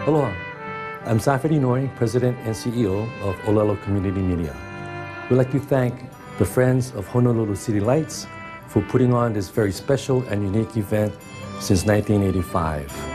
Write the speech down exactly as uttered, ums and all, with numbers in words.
Aloha, I'm Safety Nori, President and C E O of Olelo Community Media. We'd like to thank the Friends of Honolulu City Lights for putting on this very special and unique event since nineteen eighty-five.